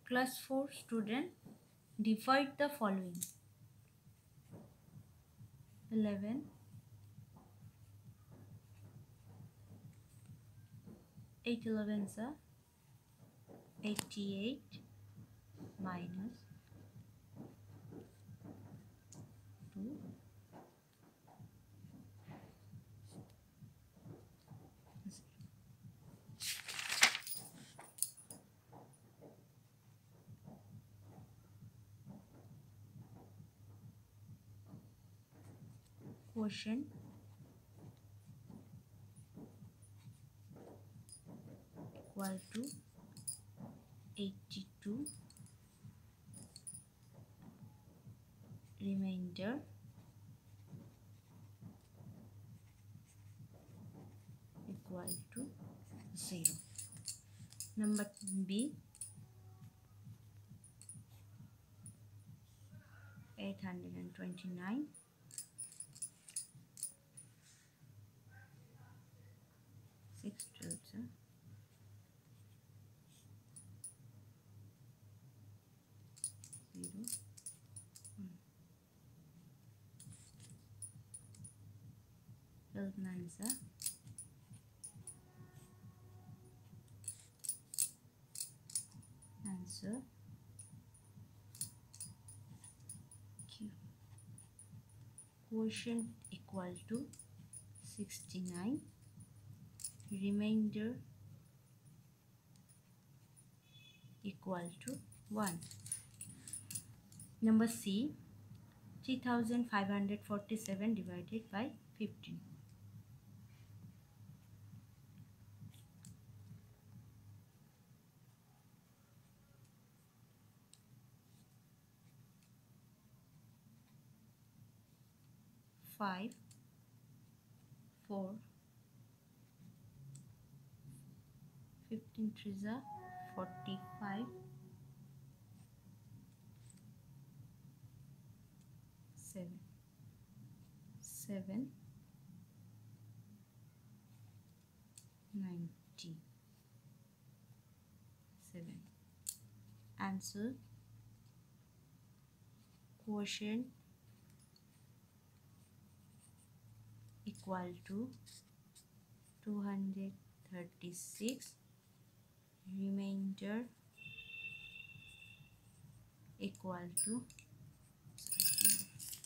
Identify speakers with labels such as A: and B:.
A: Class 4 student, divide the following: 11, 8 11s are 88 minus 2. Quotient equal to 82, remainder equal to 0. Number B, 829, 6 12s are 0, 12 9s are answer Q. Quotient equal to 69, remainder equal to 1. Number C, 3547 divided by 15. 5 4 15 3s are 45, 7 7 90, 7. Answer quotient equal to 236, remainder equal to